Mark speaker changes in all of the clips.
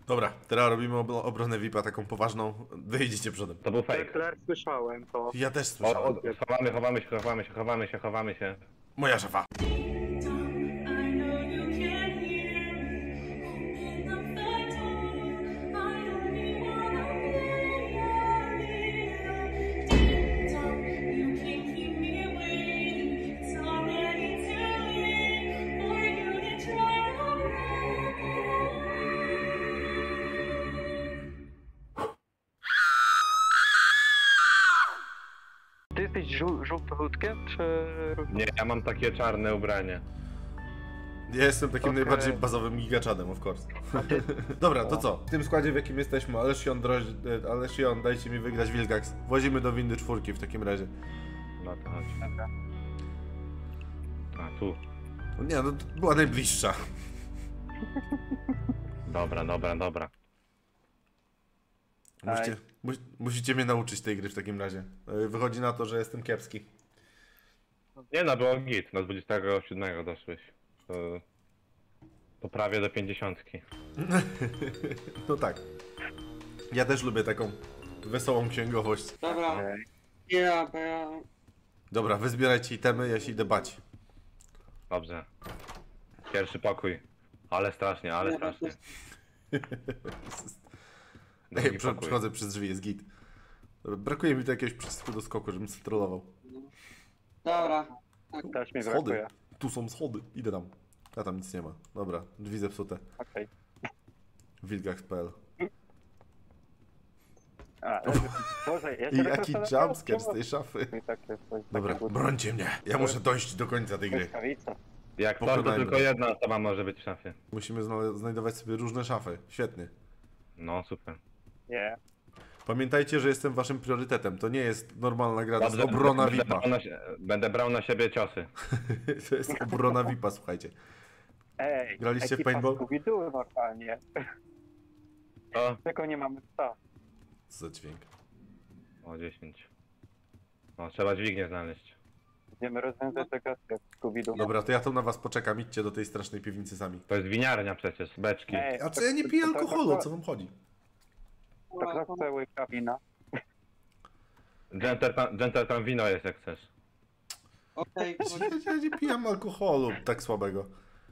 Speaker 1: Dobra, teraz robimy obronę VIP-a taką poważną. Wyjdziecie przodem.
Speaker 2: To był fake.
Speaker 3: Claire, słyszałem to.
Speaker 1: Ja też
Speaker 2: O,
Speaker 1: słyszałem.
Speaker 2: chowamy się.
Speaker 1: Moja szafa.
Speaker 3: Ty jesteś żółtoludkiem, czy...
Speaker 2: Nie, ja mam takie czarne ubranie.
Speaker 1: Ja jestem takim
Speaker 3: Okej.
Speaker 1: najbardziej bazowym gigaczadem, of course. Dobra, to co? W tym składzie, w jakim jesteśmy, Alession, dajcie mi wygrać Wilgax. Włazimy do windy 4 w takim razie.
Speaker 2: No to chodź. A, tu.
Speaker 1: No nie, no to była najbliższa.
Speaker 2: Dobra.
Speaker 1: Musicie mnie nauczyć tej gry w takim razie. Wychodzi na to, że jestem kiepski.
Speaker 2: Nie no, było git. Na 27 doszłeś. To prawie do 50.
Speaker 1: No tak. Ja też lubię taką wesołą księgowość.
Speaker 4: Dobra, bo ja...
Speaker 1: Dobra, wy zbierajcie itemy, ja się idę bać.
Speaker 2: Dobrze. Pierwszy pokój. Ale strasznie. Drugi pokój.
Speaker 1: Przechodzę przez drzwi, jest git. Dobra, brakuje mi tu jakiegoś przycisku do skoku, żebym skontrolował.
Speaker 4: Dobra.
Speaker 3: Też mi
Speaker 1: Schody.
Speaker 3: brakuje.
Speaker 1: Tu są schody. Idę tam. A tam nic nie ma. Dobra, drzwi zepsute.
Speaker 3: Okej.
Speaker 1: Wilgax.pl.
Speaker 3: Boże, ja
Speaker 1: I
Speaker 3: się
Speaker 1: jaki jumpscare z tej szafy.
Speaker 3: Takie
Speaker 1: Dobra, brońcie mnie. Ja muszę dojść do końca tej gry.
Speaker 3: błyskawica.
Speaker 2: Jak to
Speaker 1: Pokonajmy.
Speaker 2: tylko jedna osoba może być w szafie.
Speaker 1: Musimy znajdować sobie różne szafy. Świetnie.
Speaker 2: No, super.
Speaker 3: Nie.
Speaker 1: Pamiętajcie, że jestem waszym priorytetem. To nie jest normalna gra, to jest
Speaker 2: Dobrze,
Speaker 1: obrona
Speaker 2: będę
Speaker 1: VIP-a.
Speaker 2: brał na będę brał na siebie ciosy.
Speaker 1: To jest obrona VIP-a, słuchajcie.
Speaker 3: Ej,
Speaker 1: Graliście w
Speaker 3: ekipa
Speaker 1: paintball?
Speaker 3: Scooby-Doo normalnie.
Speaker 2: To?
Speaker 3: Tylko nie mamy psa.
Speaker 1: Co za dźwięk.
Speaker 2: O, 10. O, trzeba dźwignię znaleźć.
Speaker 3: Będziemy rozwiązać zagadkę w Scooby-Doo.
Speaker 1: Dobra, to ja tu na was poczekam. Idźcie do tej strasznej piwnicy sami.
Speaker 2: To jest winiarnia przecież, beczki.
Speaker 3: Ej,
Speaker 1: A co, ja nie piję alkoholu, o co wam chodzi?
Speaker 3: To kto chce łyka wina?
Speaker 2: Gentle tam wino jest jak chcesz.
Speaker 4: Okej,
Speaker 1: Ja nie piję alkoholu tak słabego.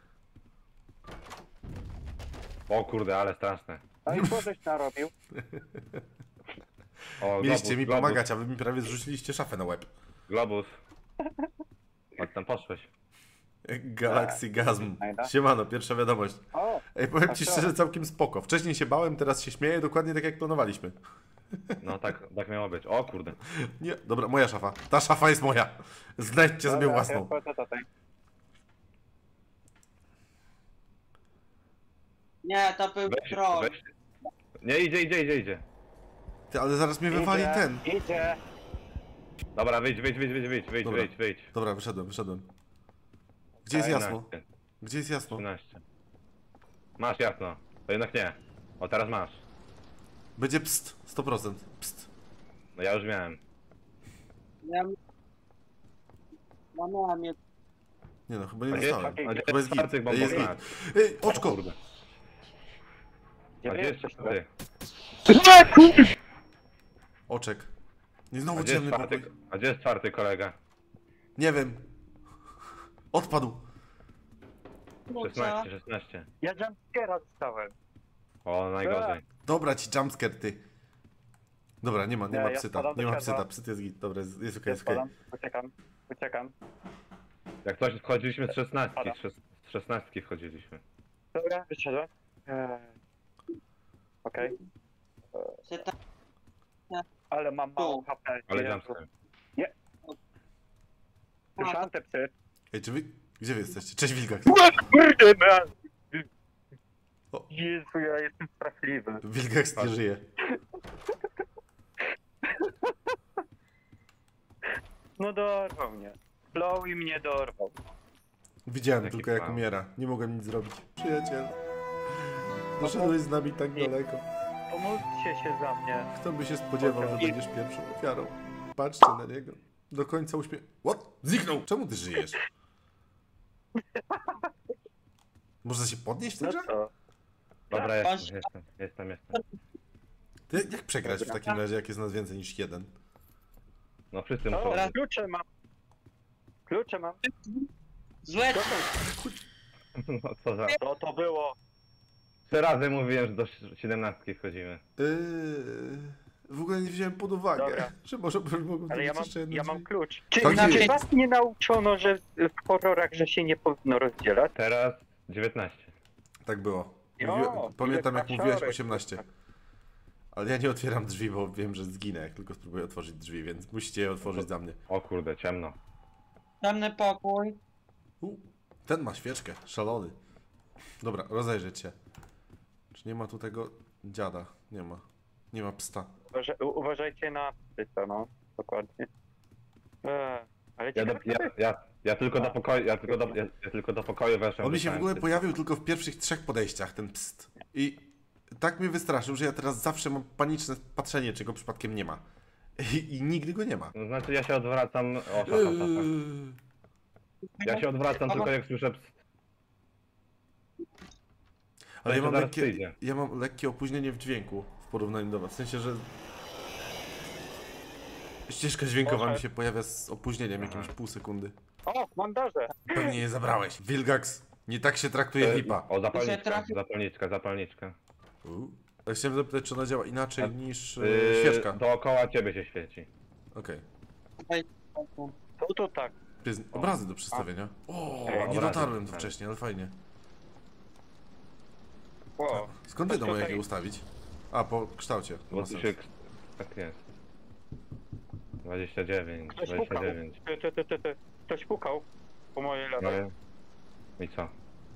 Speaker 2: O kurde, ale straszne.
Speaker 3: No i co żeś narobił?
Speaker 2: O,
Speaker 1: Mieliście mi
Speaker 2: globus,
Speaker 1: pomagać, a wy mi prawie zrzuciliście szafę na łeb.
Speaker 2: Globus. O, tam poszłeś.
Speaker 1: Galaxy Gasm.
Speaker 3: Ajda.
Speaker 1: Siemano, pierwsza wiadomość.
Speaker 3: O,
Speaker 1: Ej, powiem
Speaker 3: a
Speaker 1: ci
Speaker 3: co?
Speaker 1: szczerze, całkiem spoko. Wcześniej się bałem, teraz się śmieję, dokładnie tak jak planowaliśmy.
Speaker 2: No tak miało być. O kurde.
Speaker 1: Nie, dobra, moja szafa. Ta szafa jest moja. Znajdźcie sobie
Speaker 3: dobra,
Speaker 1: własną.
Speaker 3: ja wchodzę tutaj.
Speaker 4: nie, to był troll.
Speaker 2: Weź. Nie, idzie.
Speaker 1: Ty, ale zaraz mnie wywali ten.
Speaker 3: Idzie.
Speaker 2: Dobra, wyjdź.
Speaker 1: Dobra. Dobra, wyszedłem. Gdzie jest jasno?
Speaker 2: 11,
Speaker 1: Gdzie jest jasno?
Speaker 2: 13. Masz jasno. To jednak nie. O, teraz masz.
Speaker 1: Będzie pst, 100%. Pst.
Speaker 2: No ja już miałem.
Speaker 4: Ja miałem je...
Speaker 1: Nie no, chyba
Speaker 2: A
Speaker 1: nie
Speaker 2: gdzie jest,
Speaker 1: dostałem.
Speaker 2: a gdzie
Speaker 1: Chyba
Speaker 2: jest
Speaker 1: jest
Speaker 2: czwarty
Speaker 1: git. Jest git.
Speaker 2: bombownik?
Speaker 1: Ej, oczko!
Speaker 2: Kurde.
Speaker 3: Gdzie
Speaker 2: A
Speaker 3: wy
Speaker 2: gdzie jest
Speaker 3: jesteście?
Speaker 2: czwarty?
Speaker 1: Oczek. Nie
Speaker 2: A
Speaker 1: znowu
Speaker 2: gdzie jest
Speaker 1: ciemny
Speaker 2: czwarty?
Speaker 1: pokój.
Speaker 2: A gdzie jest czwarty kolega?
Speaker 1: Nie wiem. Odpadł.
Speaker 2: 16.
Speaker 3: Ja jumpscare'a dostałem.
Speaker 2: O, najgorzej.
Speaker 1: Dobra ci jumpscare, ty. Dobra, nie ma
Speaker 3: Ja
Speaker 1: psyta.
Speaker 3: spadam do
Speaker 1: Nie ma
Speaker 3: siadła.
Speaker 1: psyta. Psyt jest git. Dobra, jest okej,
Speaker 3: Ja
Speaker 1: jest okej.
Speaker 3: spadam. Uciekam.
Speaker 2: Jak coś wchodziliśmy z 16.
Speaker 3: Pada.
Speaker 2: Z 16 wchodziliśmy.
Speaker 3: Dobra, wyszedłem. Okej.
Speaker 4: Się tam...
Speaker 3: Ale mam mało HP.
Speaker 2: Ale
Speaker 3: Jezu.
Speaker 2: jumpscare.
Speaker 3: Słyszałem te psy.
Speaker 1: Ej, czy wy... Gdzie wy jesteście? Cześć Wilgax.
Speaker 3: Kurde, man!
Speaker 1: O.
Speaker 3: Jezu, ja jestem straszliwy.
Speaker 1: Wilgax nie żyje.
Speaker 3: No dorwał mnie. Chloe mnie dorwał.
Speaker 1: Widziałem
Speaker 2: Taki
Speaker 1: tylko jak
Speaker 2: plan.
Speaker 1: umiera. Nie mogłem nic zrobić. Przyjaciel. Doszedłeś z nami tak daleko.
Speaker 3: Pomóżcie się za mnie.
Speaker 1: Kto by się spodziewał, że będziesz pierwszą ofiarą? Patrzcie na niego. Do końca What? Zniknął! Czemu ty żyjesz? Można się podnieść w tej
Speaker 3: No
Speaker 1: grze?
Speaker 3: co?
Speaker 2: Dobra,
Speaker 4: Patrz.
Speaker 2: jestem.
Speaker 1: Ty, jak przegrać w takim razie, jak jest nas więcej niż jeden?
Speaker 2: No wszyscy
Speaker 3: O,
Speaker 2: muszą...
Speaker 3: teraz klucze mam.
Speaker 4: Złe.
Speaker 2: No co za...
Speaker 3: Co to było?
Speaker 2: 3 razy mówiłem, że do 17 wchodzimy.
Speaker 1: W ogóle nie wziąłem pod uwagę,
Speaker 3: Dobra.
Speaker 1: że może mogą
Speaker 3: Ale
Speaker 1: być jeszcze jedne
Speaker 3: ja mam
Speaker 1: drzwi.
Speaker 3: klucz. Czy
Speaker 1: Tak
Speaker 3: znaczy
Speaker 1: jest.
Speaker 3: was nie nauczono, że w horrorach, że się nie powinno rozdzielać?
Speaker 2: Teraz 19.
Speaker 1: Tak było.
Speaker 3: Jo,
Speaker 1: Pamiętam,
Speaker 3: ile
Speaker 1: jak mówiłeś
Speaker 3: kasiorek.
Speaker 1: 18. Ale ja nie otwieram drzwi, bo wiem, że zginę, jak tylko spróbuję otworzyć drzwi, więc musicie je otworzyć za mnie.
Speaker 2: O kurde, ciemno.
Speaker 4: Ciemny pokój.
Speaker 1: Ten ma świeczkę, szalony. Dobra, rozejrzeć się. Czy nie ma tu tego dziada? Nie ma. Nie ma psta.
Speaker 3: Uważajcie na pyta, no. Dokładnie. Ale
Speaker 2: Ja tylko do pokoju, ja tylko do pokoju weszłem.
Speaker 1: On mi się w ogóle
Speaker 2: dostałem
Speaker 1: pojawił tylko w pierwszych 3 podejściach, ten pst. I tak mnie wystraszył, że ja teraz zawsze mam paniczne patrzenie, czy go przypadkiem nie ma. I nigdy go nie ma.
Speaker 2: No, znaczy ja się odwracam... O, szata. Ja się odwracam tylko jak słyszę pst.
Speaker 1: Ale ja
Speaker 2: to
Speaker 1: mam,
Speaker 2: zaraz przyjdzie.
Speaker 1: ja mam lekkie opóźnienie w dźwięku w porównaniu do was. W sensie, że ścieżka dźwiękowa mi się pojawia z opóźnieniem jakimś pół sekundy.
Speaker 3: O, bandaże!
Speaker 1: Pewnie je zabrałeś. Wilgax, nie tak się traktuje lipa.
Speaker 2: O,
Speaker 4: trafił.
Speaker 2: zapalniczka.
Speaker 1: Ja chciałem zapytać, czy ona działa inaczej niż świeczka.
Speaker 2: Dookoła ciebie się świeci.
Speaker 1: Okej.
Speaker 3: To tak.
Speaker 1: Obrazy do przedstawienia. O, nie
Speaker 2: obrazy.
Speaker 1: dotarłem tu wcześniej, ale fajnie.
Speaker 3: Wow.
Speaker 1: Skąd wiadomo, jak
Speaker 3: tutaj-
Speaker 1: je ustawić? A, po kształcie. To
Speaker 2: Bo
Speaker 1: ma
Speaker 2: tu
Speaker 1: sens.
Speaker 2: się... Tak jest. 29,
Speaker 3: Ktoś pukał.
Speaker 2: 29.
Speaker 3: Ktoś pukał po mojej
Speaker 2: No
Speaker 3: lewej.
Speaker 2: i co?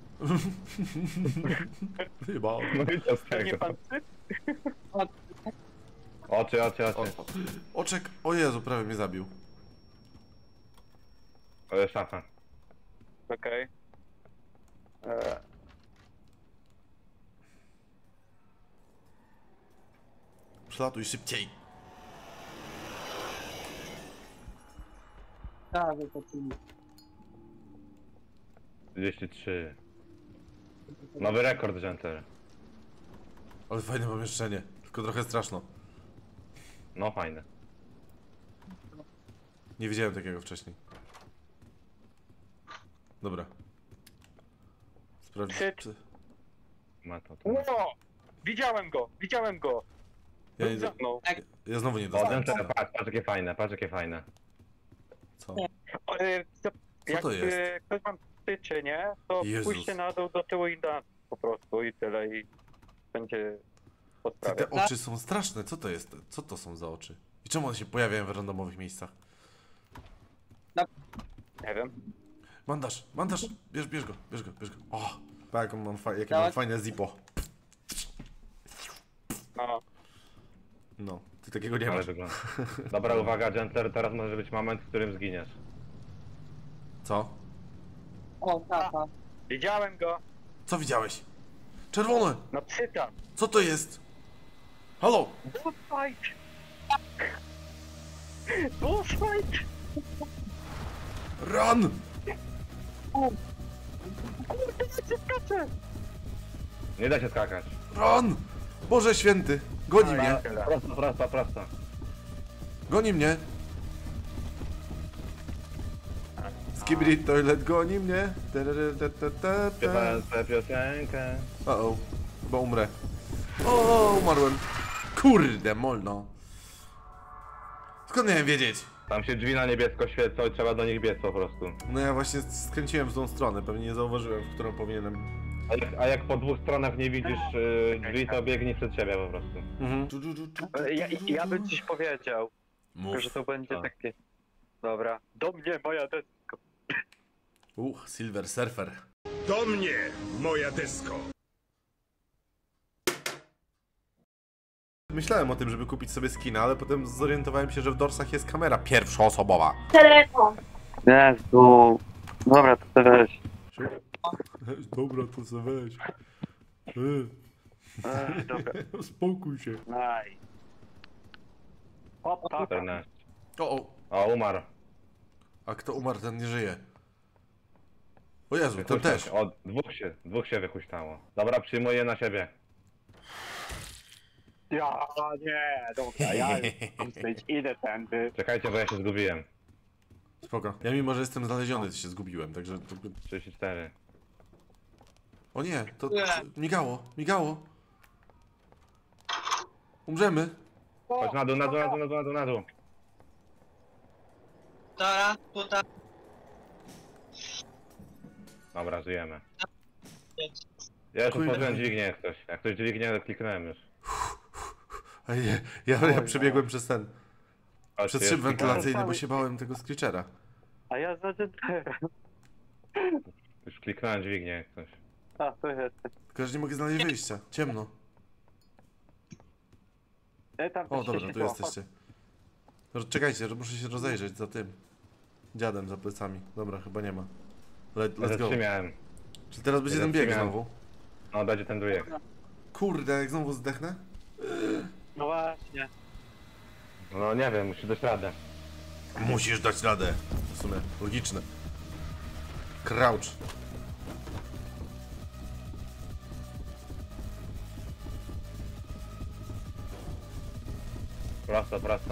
Speaker 1: Chyba.
Speaker 2: No i co z
Speaker 3: To nie
Speaker 2: tego?
Speaker 3: pan ty?
Speaker 2: Oczy.
Speaker 1: Oczek, o Jezu, prawie mnie zabił.
Speaker 2: Szafa.
Speaker 3: Okej.
Speaker 1: Przelatuj szybciej.
Speaker 4: Tak, wypoczynki.
Speaker 2: 33. Nowy rekord, Gentle.
Speaker 1: Ale fajne pomieszczenie, tylko trochę straszno.
Speaker 2: No fajne.
Speaker 1: Nie widziałem takiego wcześniej. Dobra. Sprawdź.
Speaker 3: Trzy.
Speaker 2: Ma to.
Speaker 3: Wow! Widziałem go!
Speaker 1: Ja, nie,
Speaker 3: Za mną.
Speaker 1: ja znowu nie
Speaker 2: O,
Speaker 1: dostałem.
Speaker 2: Gentle, patrz jakie fajne.
Speaker 1: Co?
Speaker 3: Jak
Speaker 1: to jest?
Speaker 3: ktoś wam tyczy, nie? To
Speaker 1: Jezus.
Speaker 3: pójście na dół do tyłu i da po prostu i tyle i będzie po
Speaker 1: Ty,
Speaker 3: sprawie.
Speaker 1: te oczy są straszne, co to jest? Co to są za oczy? I czemu one się pojawiają w randomowych miejscach?
Speaker 3: Nie wiem.
Speaker 1: Bandaż! Bierz go. O! Pa, jakie
Speaker 4: Tak.
Speaker 1: mam fajne zippo.
Speaker 3: No.
Speaker 1: No, ty takiego nie
Speaker 2: Ale
Speaker 1: masz.
Speaker 2: wygląda. Dobra, uwaga, Gentle, teraz może być moment, w którym zginiesz.
Speaker 1: Co?
Speaker 4: O, tata.
Speaker 3: Widziałem go!
Speaker 1: Co widziałeś? Czerwone!
Speaker 3: No psyta!
Speaker 1: Co to jest? Halo!
Speaker 3: Boss fight! Boss fight!
Speaker 1: Run!
Speaker 3: Kurde, się skacze!
Speaker 2: Nie da się skakać.
Speaker 1: Run! Boże święty! Goni mnie!
Speaker 3: Tyle.
Speaker 2: Prosto.
Speaker 1: Goni mnie! Skibidi Toilet goni mnie!
Speaker 2: Śpiewałem tę piosenkę.
Speaker 1: O, chyba umrę. O, umarłem. Kurde, molno. Skąd miałem wiedzieć?
Speaker 2: Tam się drzwi na niebiesko świecą i trzeba do nich biec po prostu.
Speaker 1: No ja właśnie skręciłem w tą stronę, pewnie nie zauważyłem, w którą powinienem.
Speaker 2: A jak po 2 stronach nie widzisz drzwi, to biegnij przed siebie po prostu.
Speaker 1: Mhm.
Speaker 3: Ja bym coś powiedział,
Speaker 1: Mów.
Speaker 3: że to będzie
Speaker 2: Co?
Speaker 3: takie... Dobra. Do mnie moja deska.
Speaker 1: Silver Surfer.
Speaker 5: Do mnie, moja desko!
Speaker 1: Myślałem o tym, żeby kupić sobie skina, ale potem zorientowałem się, że w dorsach jest kamera pierwszoosobowa.
Speaker 3: Jezu. Dobra, to weź.
Speaker 1: Dobra, to co weź.
Speaker 3: Dobra.
Speaker 1: Uspokój się.
Speaker 3: Naj. Hop, tak.
Speaker 2: 14.
Speaker 1: O,
Speaker 2: O, umarł.
Speaker 1: a kto umarł, ten nie żyje. O Jezu, ten też.
Speaker 2: O, dwóch się wychuśtało. Dobra, przyjmuję na siebie.
Speaker 3: Ja, nie, dobra, ja już idę tędy.
Speaker 2: Czekajcie, bo ja się zgubiłem.
Speaker 1: Spoko. Ja mimo, że jestem znaleziony, to się zgubiłem, także...
Speaker 2: 34.
Speaker 1: O nie, to migało, migało. Umrzemy.
Speaker 2: Chodź na dół, na dół, na dół, na dół, na dół, na dół.
Speaker 4: Dobra, tutaj.
Speaker 2: Dobra, żyjemy. Ja już
Speaker 1: Kurde.
Speaker 2: otworzyłem dźwignię jak ktoś. Jak ktoś dźwignię, to kliknąłem już.
Speaker 1: Ej, ja przebiegłem przez ten...
Speaker 2: Chodźcie,
Speaker 1: Przez szyb
Speaker 2: już
Speaker 1: wentylacyjny, bo się bałem tego Screechera.
Speaker 3: A ja za Gentlera.
Speaker 2: Już kliknąłem dźwignię jak ktoś.
Speaker 3: A, to jest.
Speaker 1: Tylko, że nie mogę znaleźć wyjścia. Ciemno.
Speaker 3: Tam
Speaker 1: O,
Speaker 3: też
Speaker 1: dobra,
Speaker 3: się
Speaker 1: tu
Speaker 3: świeciło.
Speaker 1: jesteście. Czekajcie, muszę się rozejrzeć za tym. Dziadem za plecami. Dobra, chyba nie ma. Let's go.
Speaker 2: Zatrzymałem.
Speaker 1: Czy teraz będzie ten bieg
Speaker 2: Zatrzymałem.
Speaker 1: znowu?
Speaker 2: No, będzie ten dujek.
Speaker 1: Kurde, jak znowu zdechnę?
Speaker 3: No właśnie.
Speaker 2: No nie wiem, musi dać radę.
Speaker 1: Musisz dać radę. W sumie, logiczne. Crouch.
Speaker 2: Prosto, prosto.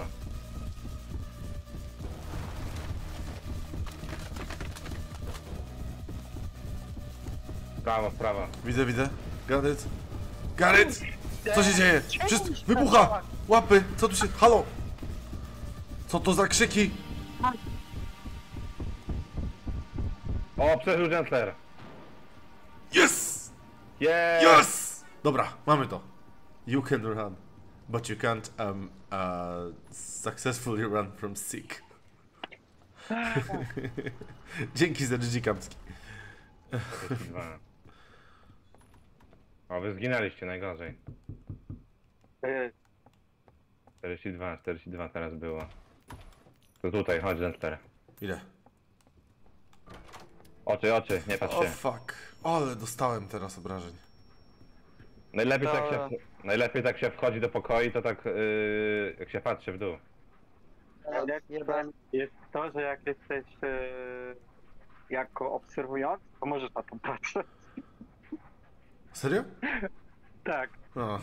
Speaker 2: W prawo, w prawo.
Speaker 1: Widzę, widzę. Garyt. Garyt! Co się dzieje? Wybucha! Łapy! Co tu się... Halo! Co to za krzyki?
Speaker 2: O, przeżył Gentler!
Speaker 1: Yes!
Speaker 2: Yeah!
Speaker 1: Yes! Dobra, mamy to. You can run, but you can't successfully run from sick. Dzięki za GG Kamski.
Speaker 2: 42. O, wy zginęliście najgorzej. 42, 42 teraz było. To tutaj, chodź Gentler.
Speaker 1: Ile?
Speaker 2: Oczy, oczy, nie patrz
Speaker 1: O
Speaker 2: się.
Speaker 1: fuck. Ale dostałem teraz obrażeń.
Speaker 2: Najlepiej tak się wchodzi do pokoju, to tak jak się patrzy w dół.
Speaker 3: Jest to, że jak jesteś jako obserwujący, to możesz na to patrzeć.
Speaker 1: Serio?
Speaker 3: Tak.
Speaker 1: O.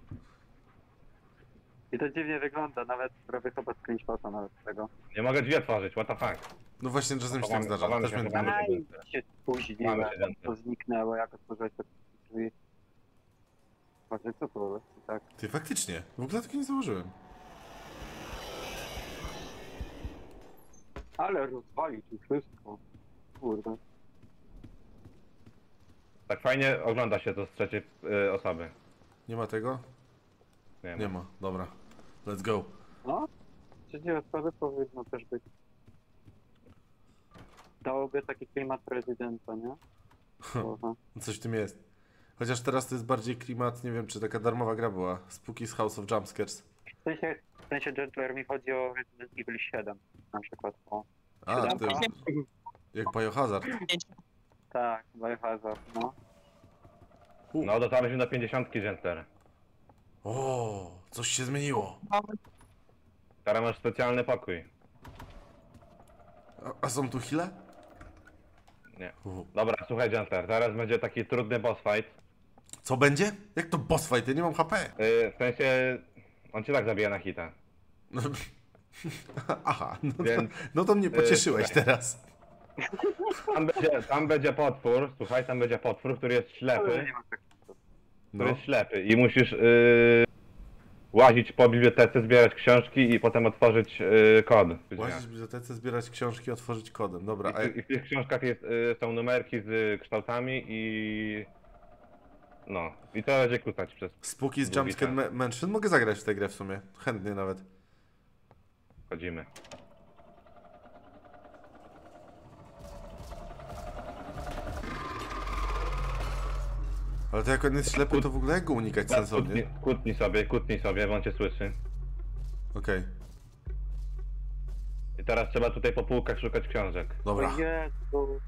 Speaker 3: I to dziwnie wygląda, nawet robię chyba screenshota nawet tego.
Speaker 2: Nie mogę drzwi otworzyć, what the fuck.
Speaker 1: No właśnie czasem się tak
Speaker 2: Chowamy-
Speaker 1: zdarza.
Speaker 2: chowamy
Speaker 1: Też
Speaker 2: się,
Speaker 1: mnie...
Speaker 2: chowamy.
Speaker 3: Aj, się spóźniłem,
Speaker 2: Mamy się
Speaker 3: to zniknęło, jak otworzyłeś te drzwi. Właśnie co to było? Tak.
Speaker 1: Ty faktycznie. W ogóle tego nie założyłem.
Speaker 3: Ale rozwalił tu wszystko. Kurde.
Speaker 2: Tak fajnie ogląda się to z trzeciej osoby.
Speaker 1: Nie ma tego?
Speaker 2: Nie,
Speaker 1: Nie ma. Dobra. Let's go.
Speaker 3: No, trzeciej osoby powinno też być. Dałoby taki klimat prezydenta, nie? Aha.
Speaker 1: Coś w tym jest. Chociaż teraz to jest bardziej klimat, nie wiem czy taka darmowa gra była. Spooky's House of Jumpscares.
Speaker 3: W sensie Gentler mi chodzi o Resident Evil 7 na przykład. O.
Speaker 1: A, to
Speaker 3: Siódemka.
Speaker 1: jak Biohazard.
Speaker 3: Tak, Biohazard, no.
Speaker 2: No dotarliśmy do 50 Gentler.
Speaker 1: O, coś się zmieniło.
Speaker 2: Teraz masz specjalny pokój.
Speaker 1: A są tu heale?
Speaker 2: Nie. Dobra, słuchaj Gentler, teraz będzie taki trudny boss fight.
Speaker 1: Co będzie? Jak to boss fight? Ja nie mam HP.
Speaker 2: W sensie, on cię tak zabija na hita.
Speaker 1: No, aha,
Speaker 2: Więc,
Speaker 1: no to mnie pocieszyłeś teraz.
Speaker 2: Tam będzie potwór, słuchaj, tam będzie potwór, który jest ślepy.
Speaker 3: Nie ma tak.
Speaker 2: Który
Speaker 1: No.
Speaker 2: jest ślepy i musisz łazić po bibliotece, zbierać książki i potem otworzyć kod.
Speaker 1: Łazić w bibliotece, zbierać książki, otworzyć kodem. Dobra, a
Speaker 2: I w tych książkach są numerki z kształtami i... No, i to będzie kłócać przez...
Speaker 1: Spooky's
Speaker 2: Długi
Speaker 1: Jumpscare
Speaker 2: czas.
Speaker 1: Mansion? Mogę zagrać w tę grę w sumie. Chętnie nawet.
Speaker 2: Chodzimy.
Speaker 1: Ale to jak on jest ślepy, to w ogóle jak go unikać sensownie?
Speaker 2: Kłótnij sobie, bo on cię słyszy.
Speaker 1: Okej,
Speaker 2: I teraz trzeba tutaj po półkach szukać książek.
Speaker 1: dobra.
Speaker 3: O Jezu.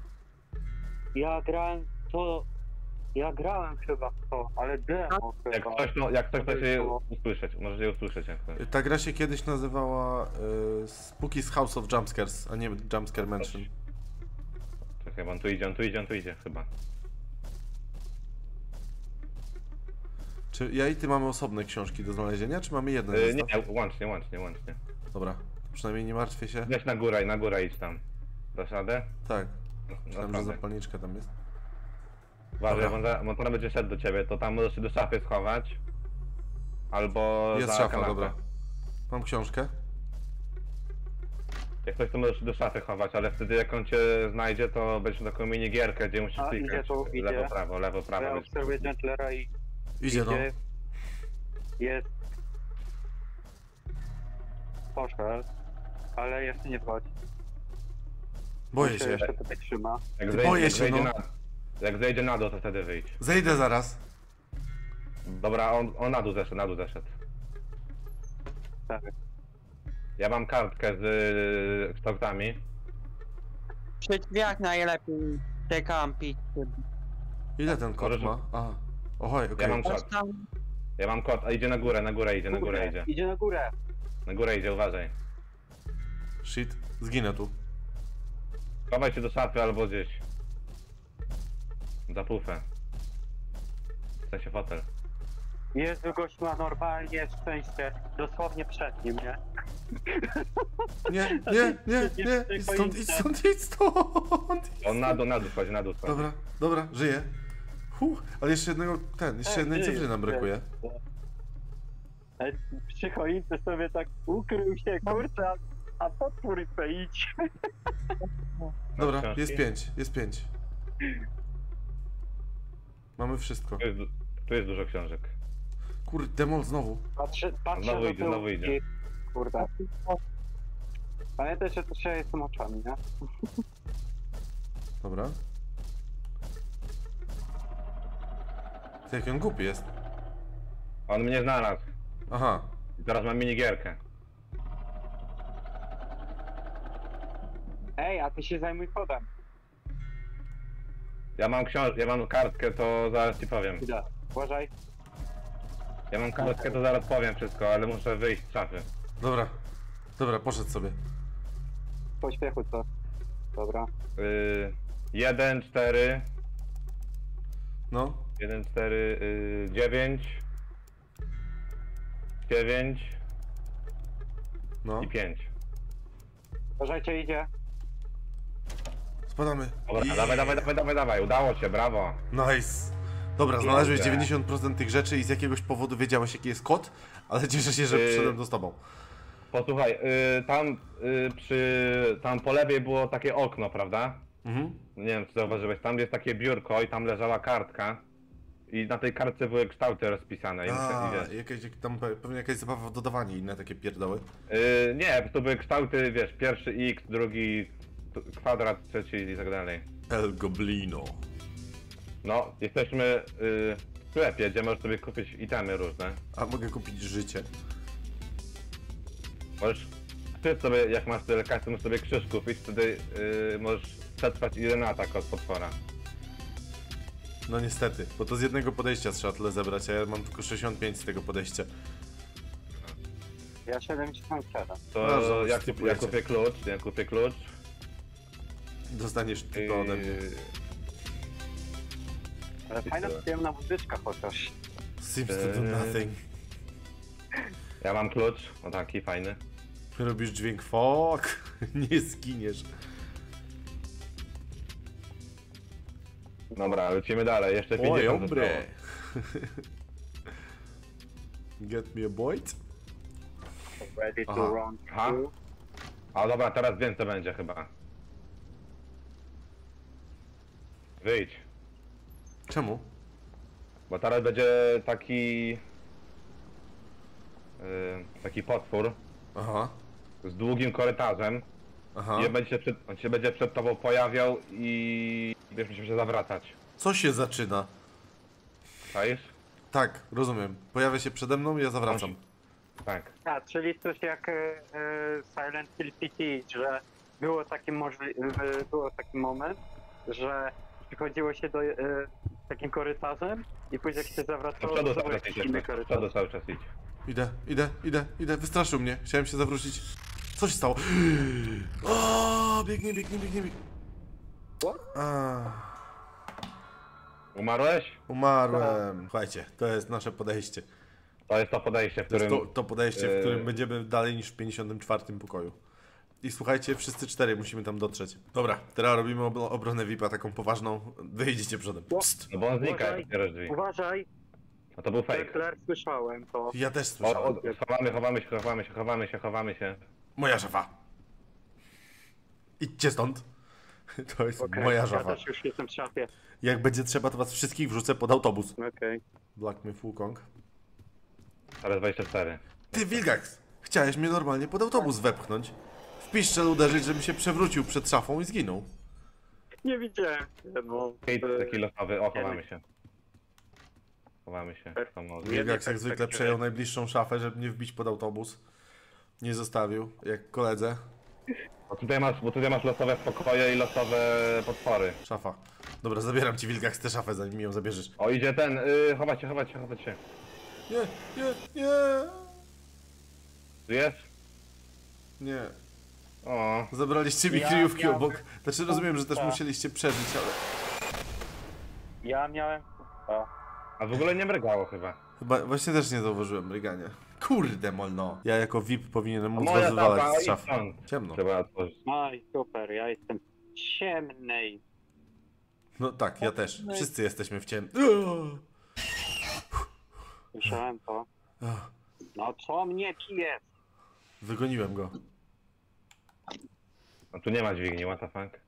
Speaker 3: Ja grałem chyba w to, ale demo chyba.
Speaker 2: Jak coś to się usłyszeć, możesz je usłyszeć jak to.
Speaker 1: Ta gra się kiedyś nazywała Spooky's House of Jumpscares, a nie Jumpscare Mansion.
Speaker 2: Czekaj, bo on tu idzie chyba.
Speaker 1: Czy ja i ty mamy osobne książki do znalezienia, czy mamy jedne zestaw?
Speaker 2: Nie, łącznie.
Speaker 1: Dobra, przynajmniej nie martwię się.
Speaker 2: Weź na górę idź tam. Dasz radę?
Speaker 1: Tak, myślałem, że
Speaker 2: Naprawdę.
Speaker 1: zapalniczka tam jest.
Speaker 2: Uważaj,
Speaker 1: Dobra.
Speaker 2: bo on będzie szedł do ciebie, to tam możesz się do szafy schować. Albo
Speaker 1: Jest
Speaker 2: za
Speaker 1: szafa,
Speaker 2: kanapę.
Speaker 1: dobra. Mam książkę.
Speaker 2: Jak ktoś to możesz się do szafy chować, ale wtedy jak on cię znajdzie, to będziesz taką minigierkę, gdzie musisz
Speaker 3: A,
Speaker 2: klikać.
Speaker 3: idzie tu, idzie.
Speaker 2: Lewo, prawo, lewo, prawo.
Speaker 3: Ja
Speaker 2: będziesz-
Speaker 3: obserwuję Gentlera i
Speaker 1: Idzie no.
Speaker 3: jest. Poszedł, ale jeszcze nie wchodzi.
Speaker 1: Boję
Speaker 3: On
Speaker 1: się.
Speaker 3: jeszcze tutaj trzyma.
Speaker 2: Jak
Speaker 1: Boję się, no.
Speaker 2: Jak zejdzie na dół, to wtedy wyjdź.
Speaker 1: Zejdę zaraz.
Speaker 2: Dobra, on na dół zeszedł.
Speaker 3: Tak.
Speaker 2: Ja mam kartkę z kształtami.
Speaker 4: Przy drzwiach najlepiej te kampić.
Speaker 1: Ile ten kot
Speaker 2: Może-
Speaker 1: ma? Aha. Ohoj, okej.
Speaker 2: Ja mam
Speaker 4: Coś
Speaker 2: kod.
Speaker 4: tam
Speaker 2: Ja mam kod, a idzie na górę idzie.
Speaker 3: Idzie na górę.
Speaker 2: Na górę idzie, uważaj.
Speaker 1: Shit, zginę tu.
Speaker 2: Chowaj się do szafy albo gdzieś. Za pufę. W sensie fotel.
Speaker 3: Jezu, gość ma normalnie szczęście. Dosłownie przed nim, nie?
Speaker 1: Nie. Idź stąd.
Speaker 2: On na dół schodzi.
Speaker 1: Dobra, żyję. Ale jeszcze jednej
Speaker 3: żyje,
Speaker 1: cyfry nam brakuje.
Speaker 3: Przy choince sobie tak ukrył się, kurczę, a potwór chce idź.
Speaker 1: Dobra,
Speaker 2: książki?
Speaker 1: jest 5. Mamy wszystko.
Speaker 2: Tu jest dużo książek.
Speaker 1: Kurde, demol znowu.
Speaker 3: Patrzę
Speaker 2: Znowu
Speaker 3: do
Speaker 2: idzie,
Speaker 3: tyłu
Speaker 2: znowu idzie.
Speaker 3: i- Kurde. Pamiętaj, że to się jestem oczami, nie?
Speaker 1: Dobra. Ty, jaki on głupi jest.
Speaker 2: On mnie znalazł.
Speaker 1: Aha.
Speaker 2: I teraz mam minigierkę.
Speaker 3: Ej, a ty się zajmuj kodem.
Speaker 2: Ja mam kartkę, to zaraz ci powiem.
Speaker 3: Idę. Uważaj.
Speaker 2: Ja mam kartkę, to zaraz powiem wszystko, ale muszę wyjść z szafy.
Speaker 1: Dobra, poszedł sobie.
Speaker 3: Pośpiechu co? Dobra.
Speaker 2: 1, 4,
Speaker 1: No.
Speaker 2: 1, 4, 9, 9
Speaker 1: No.
Speaker 2: i 5.
Speaker 3: Uważajcie, idzie.
Speaker 1: Spadamy.
Speaker 2: Dobra, dawaj, udało się, brawo.
Speaker 1: Nice. Dobra, znalazłeś
Speaker 2: Dobrze.
Speaker 1: 90% tych rzeczy i z jakiegoś powodu wiedziałeś jaki jest kod, ale cieszę się, że przyszedłem do z tobą.
Speaker 2: Posłuchaj, tam po lewej było takie okno, prawda?
Speaker 1: Mhm.
Speaker 2: Nie wiem, czy zauważyłeś, tam jest takie biurko i tam leżała kartka. I na tej kartce były kształty rozpisane.
Speaker 1: Pewnie jakaś zabawa w dodawanie i inne takie pierdoły.
Speaker 2: Nie, to były kształty, wiesz, pierwszy x, drugi kwadrat, trzeci i tak dalej.
Speaker 1: El Goblino.
Speaker 2: No, jesteśmy w sklepie, gdzie możesz sobie kupić itemy różne.
Speaker 1: A mogę kupić życie.
Speaker 2: Możesz krzyż sobie, jak masz tyle kasy, możesz sobie krzyż kupić, wtedy możesz przetrwać jeden atak od potwora.
Speaker 1: No niestety, bo to z jednego podejścia trzeba tyle zebrać, a ja mam tylko 65 z tego podejścia.
Speaker 3: Ja 77.
Speaker 2: To
Speaker 1: Dobrze,
Speaker 2: ja
Speaker 1: stipulujecie.
Speaker 2: kupię klucz.
Speaker 1: Dostaniesz tylko ode mnie.
Speaker 3: Ale fajna przyjemna muzyczka chociaż.
Speaker 1: Seems to do nothing.
Speaker 2: Ja mam klucz, o taki fajny.
Speaker 1: Robisz dźwięk fuck, nie zginiesz.
Speaker 2: Dobra, lecimy dalej, jeszcze
Speaker 1: Oj,
Speaker 2: 50
Speaker 1: hombre.
Speaker 2: zostało.
Speaker 1: Get me a boit?
Speaker 3: Ready to
Speaker 1: Aha.
Speaker 3: run
Speaker 2: Aha.
Speaker 3: through.
Speaker 2: A dobra, teraz więcej będzie chyba. Wyjdź,
Speaker 1: Czemu?
Speaker 2: bo teraz będzie taki... taki potwór
Speaker 1: Aha,
Speaker 2: z długim korytarzem.
Speaker 1: aha.
Speaker 2: I on się będzie przed tobą pojawiał i będziesz musiał się zawracać.
Speaker 1: Co się zaczyna?
Speaker 2: Czaisz?
Speaker 1: Tak, rozumiem. Pojawia się przede mną i ja zawracam.
Speaker 2: Tak.
Speaker 3: A, czyli coś jak Silent Hill PT, że było było taki moment, że przychodziło się do takim korytarzem i później jak się
Speaker 2: Do
Speaker 3: zawracało,
Speaker 2: przodu
Speaker 3: to
Speaker 2: cały
Speaker 3: był
Speaker 2: czas
Speaker 3: jakiś
Speaker 2: idź,
Speaker 3: inny
Speaker 2: do
Speaker 3: korytarz.
Speaker 2: przodu cały czas idź.
Speaker 1: Idę. Wystraszył mnie. Chciałem się zawrócić. Co się stało? O, biegnie.
Speaker 3: What?
Speaker 2: Umarłeś?
Speaker 1: Umarłem. Słuchajcie, to jest nasze podejście.
Speaker 2: To jest to podejście, w
Speaker 1: To jest
Speaker 2: którym...
Speaker 1: to podejście, w którym będziemy dalej niż w 54 pokoju. I słuchajcie, wszyscy 4 musimy tam dotrzeć. Dobra, teraz robimy obronę VIP-a taką poważną. Wyjdziecie przodem. Psst.
Speaker 2: No bo on znika,
Speaker 3: Uważaj.
Speaker 2: jak otwierasz drzwi.
Speaker 3: Uważaj,
Speaker 2: A to był fake.
Speaker 3: Leclerc, słyszałem to.
Speaker 1: Ja też
Speaker 2: O,
Speaker 1: słyszałem.
Speaker 2: chowamy się.
Speaker 1: Moja szafa. Idźcie stąd. To jest
Speaker 3: Okej,
Speaker 1: moja
Speaker 3: ja
Speaker 1: szafa.
Speaker 3: też już jestem w szafie.
Speaker 1: Jak będzie trzeba, to was wszystkich wrzucę pod autobus.
Speaker 3: Okej.
Speaker 1: Black Myth Wukong.
Speaker 2: Teraz 24.
Speaker 1: Ty, Wilgax! Chciałeś mnie normalnie pod autobus wepchnąć. W piszczel uderzyć, żebym się przewrócił przed szafą i zginął.
Speaker 3: Nie widziałem. No,
Speaker 2: Hit taki losowy. O, chowamy się. Chowamy się. Samochód.
Speaker 1: Wilgax jak
Speaker 3: tak,
Speaker 1: zwykle
Speaker 3: tak,
Speaker 1: przejął najbliższą szafę, żeby mnie wbić pod autobus. Nie zostawił, jak koledze.
Speaker 2: Bo tutaj masz losowe pokoje i losowe potwory.
Speaker 1: Szafa. Dobra, zabieram ci, Wilgax, tę szafę, zanim mi ją zabierzesz.
Speaker 2: O, idzie ten, chować się.
Speaker 1: Nie, nie, nie!
Speaker 2: Tu jest?
Speaker 1: Nie.
Speaker 2: O,
Speaker 1: Zabraliście mi
Speaker 4: Ja
Speaker 1: kryjówki
Speaker 4: miałem-
Speaker 1: obok. Znaczy rozumiem, że też
Speaker 4: Tak.
Speaker 1: musieliście przeżyć, ale...
Speaker 4: Ja miałem... O.
Speaker 2: a w ogóle nie mrygało chyba.
Speaker 1: Chyba właśnie też nie zauważyłem mrygania. Kurde molno. Ja jako VIP powinienem móc
Speaker 2: Moja
Speaker 1: was wywalać
Speaker 2: tapa,
Speaker 1: z
Speaker 2: idź
Speaker 1: szafy.
Speaker 2: stąd.
Speaker 1: Ciemno.
Speaker 2: Trzeba otworzyć.
Speaker 3: No i super, ja jestem w ciemnej.
Speaker 1: No tak, ja też. Wszyscy jesteśmy w ciem...
Speaker 3: Słyszałem to. No co mnie pijesz?
Speaker 1: Wygoniłem go.
Speaker 2: No tu nie ma dźwigni, what the fuck?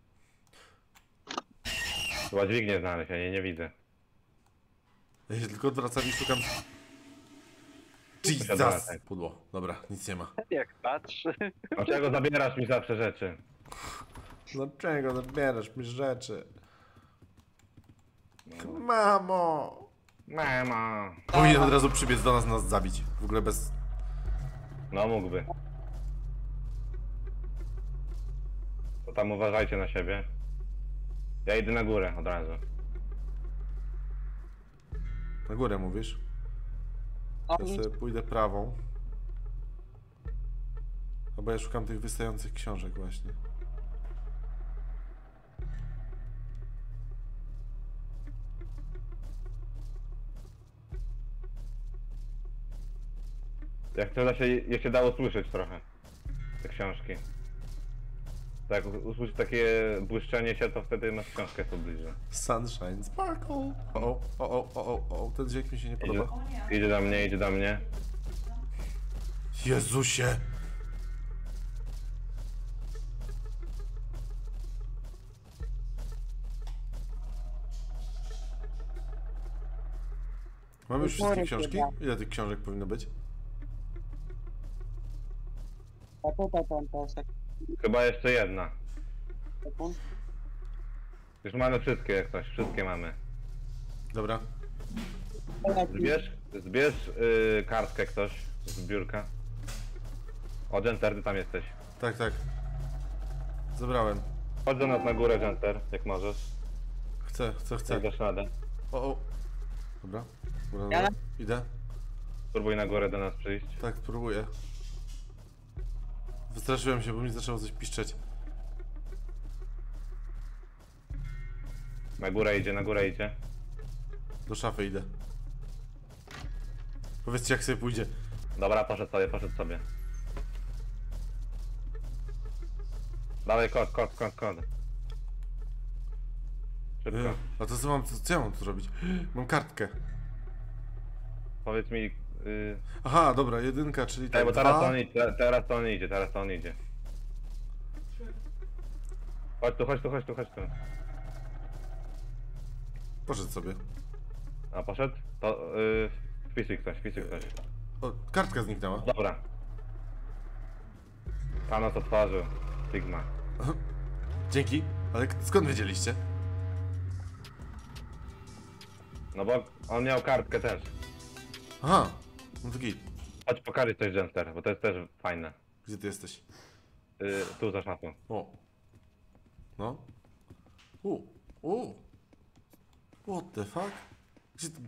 Speaker 2: Chyba dźwignię znaleźć, ja jej nie widzę.
Speaker 1: Ja się tylko odwracam i szukam...
Speaker 2: Posiadamy,
Speaker 1: Jesus!
Speaker 2: tak.
Speaker 1: Pudło. Dobra, nic nie ma.
Speaker 3: Jak patrz.
Speaker 2: Dlaczego zabierasz mi zawsze rzeczy?
Speaker 1: Dlaczego zabierasz mi rzeczy? Mamo!
Speaker 2: Mama.
Speaker 1: Powinien od razu przybiec do nas zabić. W ogóle bez...
Speaker 2: No mógłby. To tam uważajcie na siebie. Ja idę na górę od razu.
Speaker 1: Na górę mówisz? Ja sobie pójdę prawą. Albo ja szukam tych wystających książek właśnie.
Speaker 2: Jak się dało słyszeć trochę te książki. Tak, jak usłyszy takie błyszczenie się, to wtedy masz książkę w pobliżu.
Speaker 1: Sunshine Sparkle. O, ten dźwięk mi się nie
Speaker 2: Idzie,
Speaker 1: podoba.
Speaker 2: idzie do mnie.
Speaker 1: Jezusie! Mamy już wszystkie książki? Ile tych książek powinno być?
Speaker 4: A tutaj ten pasek.
Speaker 2: Chyba jeszcze jedna. Już mamy wszystkie jak coś, wszystkie mamy.
Speaker 1: Dobra.
Speaker 2: Zbierz kartkę ktoś z biurka. O, Genter, ty tam jesteś.
Speaker 1: Tak, tak. Zabrałem.
Speaker 2: Chodź do nas na górę, Genter, jak możesz.
Speaker 1: Chcę.
Speaker 2: Jak dasz radę.
Speaker 1: O. Dobra.
Speaker 4: Ja-
Speaker 1: Idę.
Speaker 2: Spróbuj na górę do nas przyjść.
Speaker 1: Tak, spróbuję. Wystraszyłem się, bo mi zaczęło coś piszczeć.
Speaker 2: Na górę idzie.
Speaker 1: Do szafy idę. Powiedzcie, jak sobie pójdzie.
Speaker 2: Dobra, poszedł sobie. Dawaj kod. Szybko.
Speaker 1: A to co ja mam tu robić? Mam kartkę.
Speaker 2: Powiedz mi...
Speaker 1: Aha, dobra, jedynka, czyli
Speaker 2: Tak,
Speaker 1: tak,
Speaker 2: bo teraz
Speaker 1: dwa.
Speaker 2: to on idzie. Chodź tu.
Speaker 1: Poszedł sobie.
Speaker 2: A poszedł? To wpisuj ktoś.
Speaker 1: O, kartka zniknęła.
Speaker 2: Dobra. Thanos otworzył. Sigma.
Speaker 1: Dzięki. Ale skąd wiedzieliście?
Speaker 2: No bo on miał kartkę też.
Speaker 1: Aha, no to git.
Speaker 2: Chodź pokażę coś Genter, bo to jest też fajne.
Speaker 1: Gdzie ty jesteś?
Speaker 2: Tu za szafą.
Speaker 1: O. No. What the fuck? Gdzie ty...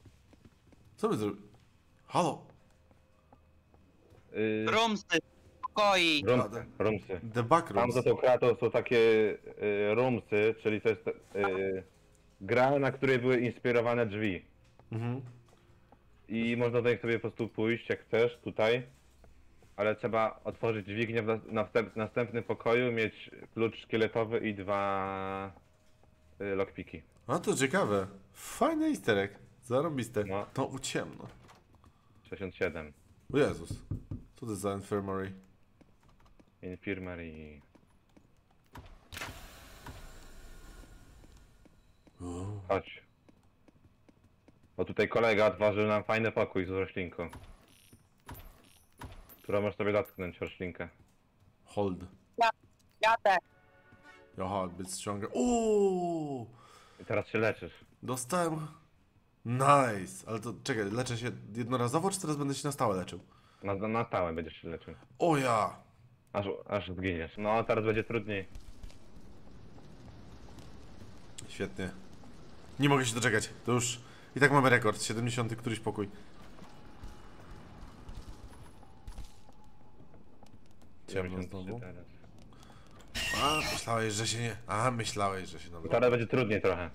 Speaker 1: Co my zrobili? Halo?
Speaker 4: Romsy. pokoi.
Speaker 2: Roomsy.
Speaker 1: The back
Speaker 2: Tam
Speaker 1: rooms.
Speaker 2: za tą kratą są takie roomsy, czyli to jest gra, na której były inspirowane drzwi.
Speaker 1: Mhm.
Speaker 2: I można do nich sobie po prostu pójść, jak chcesz, tutaj. Ale trzeba otworzyć dźwignię w następnym pokoju, mieć klucz szkieletowy i 2 lockpiki.
Speaker 1: A to ciekawe. Fajny easter egg. Zarobiste.
Speaker 2: No.
Speaker 1: To uciemno.
Speaker 2: 67.
Speaker 1: O Jezus. Co to jest za infirmary?
Speaker 2: Infirmary. Chodź. Bo tutaj kolega otworzył nam fajny pokój z roślinką. Którą możesz sobie dotknąć, roślinkę.
Speaker 1: Hold.
Speaker 4: Jadę.
Speaker 1: Your heart beats stronger. Uuu!
Speaker 2: I teraz się leczysz.
Speaker 1: Dostałem. Nice. Ale to czekaj, leczę się jednorazowo, czy teraz będę się na stałe leczył?
Speaker 2: Na stałe będziesz się leczył.
Speaker 1: O ja!
Speaker 2: Aż zginiesz. No, teraz będzie trudniej.
Speaker 1: Świetnie. Nie mogę się doczekać. To już... I tak mamy rekord. 70 któryś pokój. Ciemno
Speaker 2: 73
Speaker 1: znowu.
Speaker 2: teraz.
Speaker 1: A, myślałeś, że się nie... A, myślałeś, że się nam...
Speaker 2: Teraz będzie trudniej trochę.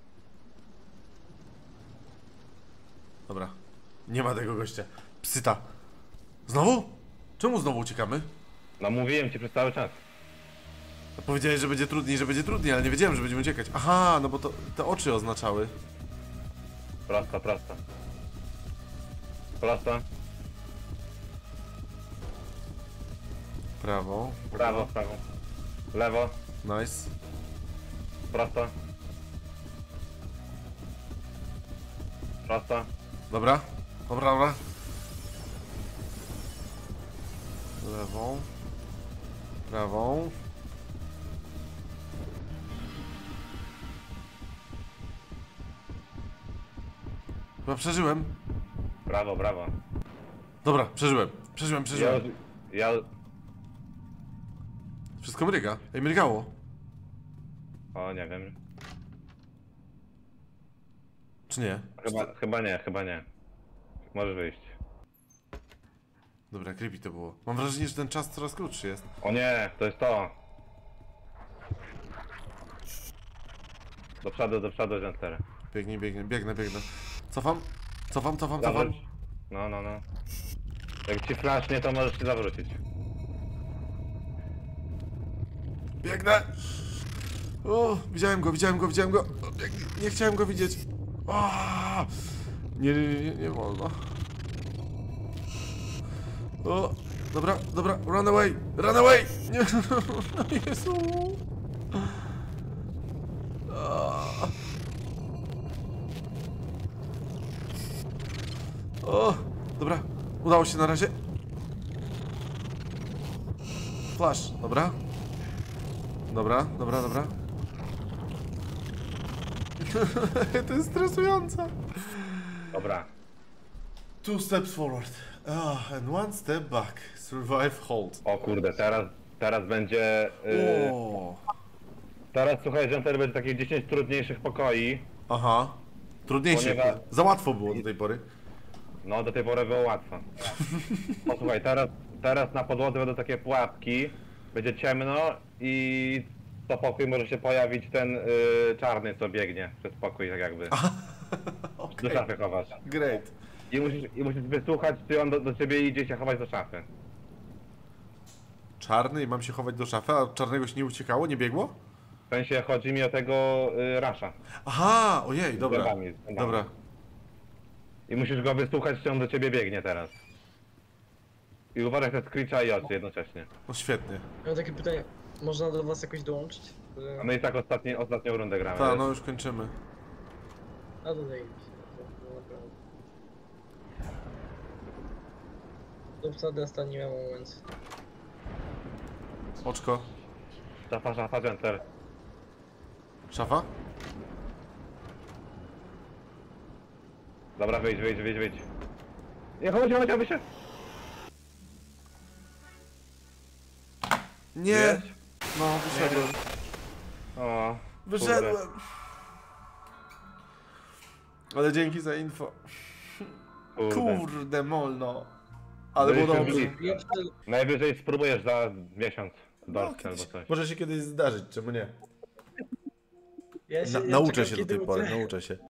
Speaker 1: Dobra. Nie ma tego gościa. Psyta. Znowu? Czemu znowu uciekamy?
Speaker 2: No mówiłem ci przez cały czas.
Speaker 1: No, powiedziałeś, że będzie trudniej, ale nie wiedziałem, że będziemy uciekać. Aha, no bo to te oczy oznaczały.
Speaker 2: Prosta. Prosta.
Speaker 1: Prawo.
Speaker 2: Prawo. Lewo.
Speaker 1: Nice.
Speaker 2: Prosta. Prosta.
Speaker 1: Dobra. Dobra. Lewą. Prawą. Chyba przeżyłem.
Speaker 2: Brawo.
Speaker 1: Dobra, przeżyłem.
Speaker 2: Ja...
Speaker 1: Wszystko mryga. Ej, mrygało.
Speaker 2: O, nie wiem.
Speaker 1: Czy nie?
Speaker 2: Chyba nie. Możesz wyjść.
Speaker 1: Dobra, creepy to było. Mam wrażenie, że ten czas coraz krótszy jest.
Speaker 2: O nie, to jest to. Do przodu, Gentler.
Speaker 1: Biegnę. Cofam.
Speaker 2: Zawróć. No. Jak ci flashnie, to możesz się zawrócić.
Speaker 1: Biegnę! O, widziałem go. Nie chciałem go widzieć. O, nie wolno. O, dobra, run away! Nie, Jezu! O, dobra, udało się na razie. Flash, dobra. To jest stresujące.
Speaker 2: Dobra.
Speaker 1: 2 steps forward. And 1 step back. Survive, hold.
Speaker 2: O kurde, teraz będzie...
Speaker 1: O.
Speaker 2: Teraz słuchaj, Gentler, będzie takich 10 trudniejszych pokoi.
Speaker 1: Aha. Trudniejsze.
Speaker 2: Ponieważ-
Speaker 1: Za łatwo było do tej pory.
Speaker 2: No, do tej pory było łatwo. Posłuchaj, teraz na podłodze będą takie pułapki. Będzie ciemno i co pokój może się pojawić ten czarny, co biegnie przez pokój, tak jakby. Do szafy chowasz.
Speaker 1: Great.
Speaker 2: I musisz wysłuchać, czy on do ciebie idzie się chować do szafy.
Speaker 1: Czarny i mam się chować do szafy, a czarnego się nie uciekało, nie biegło?
Speaker 2: W sensie chodzi mi o tego Rasha.
Speaker 1: Aha, ojej, dobra.
Speaker 2: Zębami.
Speaker 1: Dobra.
Speaker 2: I musisz go wysłuchać, czy on do ciebie biegnie teraz. I uważaj na Screecha i oczy jednocześnie.
Speaker 1: No świetnie.
Speaker 6: Ja mam takie pytanie, można do was jakoś dołączyć?
Speaker 2: A my i tak ostatnią rundę gramy.
Speaker 1: Tak, no już kończymy.
Speaker 6: A to zajebiście, to naprawdę. Do obsady nie miał moment.
Speaker 1: Oczko.
Speaker 2: Szafa, Gentler.
Speaker 1: Szafa?
Speaker 2: Dobra, wyjdź. Nie, chodź się!
Speaker 1: Nie!
Speaker 2: Jest?
Speaker 1: No, wyszedłem.
Speaker 2: O,
Speaker 1: Wyszedłem. Ale dzięki za info.
Speaker 2: kurde.
Speaker 1: Kurde molno. Ale było
Speaker 2: Byliśmy
Speaker 1: dobrze.
Speaker 2: blisko.
Speaker 6: Jeszcze
Speaker 2: Najwyżej spróbujesz za miesiąc
Speaker 1: No,
Speaker 2: dorski
Speaker 1: kiedyś,
Speaker 2: albo coś.
Speaker 1: może się kiedyś zdarzyć, czemu nie?
Speaker 6: ja się, ja
Speaker 1: Nauczę
Speaker 6: czekam,
Speaker 1: się do
Speaker 6: kiedy
Speaker 1: tej pory,
Speaker 6: ucieknę.
Speaker 1: nauczę się.